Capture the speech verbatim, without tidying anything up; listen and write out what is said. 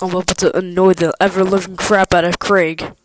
I'm about to annoy the ever-living crap out of Craig.